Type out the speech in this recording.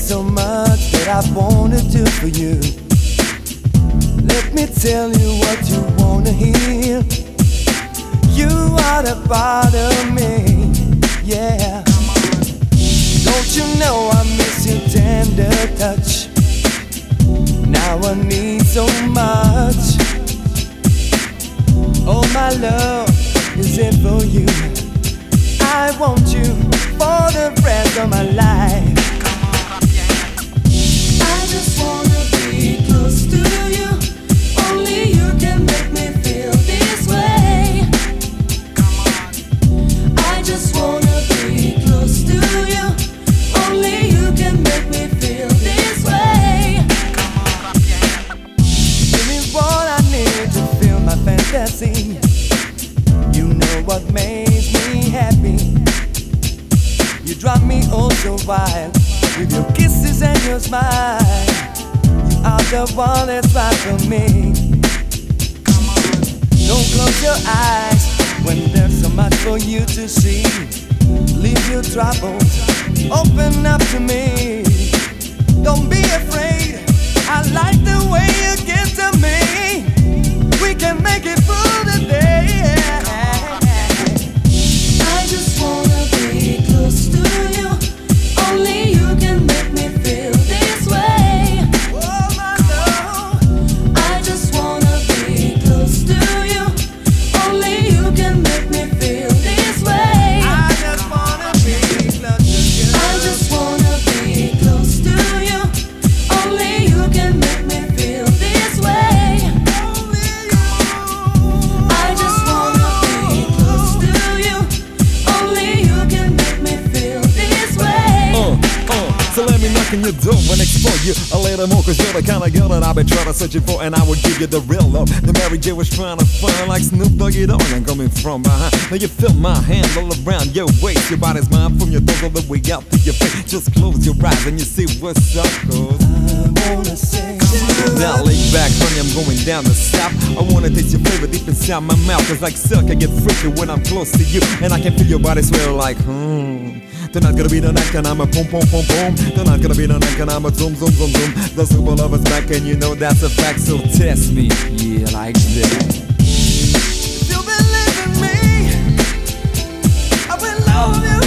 so much that I wanna do for you. Let me tell you what you wanna hear. You are the part of me, yeah. Don't you know I miss your tender touch? Now I need so much. Oh, my love is it for you. I want you for the rest of my life. I just wanna be close to you. Only you can make me feel this way. I just wanna be close to you. Only you can make me feel this way. Give me what I need to feel my fantasy. You know what makes me happy. You drive me oh so wild with your kisses and your smile. You are the one that's right for me. Don't close your eyes when there's so much for you to see. Leave your troubles, open up to me. Don't be afraid, I like the way you get to me. We can make it through the day. I just wanna be close to you. Only you can make me feel this way. Oh, my love. I just wanna be close to you. Only you can make me feel this way. I just wanna be close to you. I just wanna be close to you. Only you can make me feel this way. I just wanna be close to you. Only you can make me feel this way. So let me knock on your door and explore you a little more, cause you're the kind of girl that I've been trying to search for, and I will give you the real love. The Mary J was trying to find like Snoop Doggy Dogg. I'm coming from behind. Now you feel my hand all around your waist. Your body's mine from your toes all the way out to your face. Just close your eyes and you see what's up, cause I wanna say now lay back, honey, I'm going down the south. I wanna taste your flavor deep inside my mouth, cause like silk I get freaky when I'm close to you, and I can feel your body swell like Tonight's gonna be the night and I'm a boom boom boom boom. Tonight's gonna be the night and I'm a zoom zoom zoom zoom. The super lover's back and you know that's a fact, so test me, yeah, like that. you believe in me, I will love you.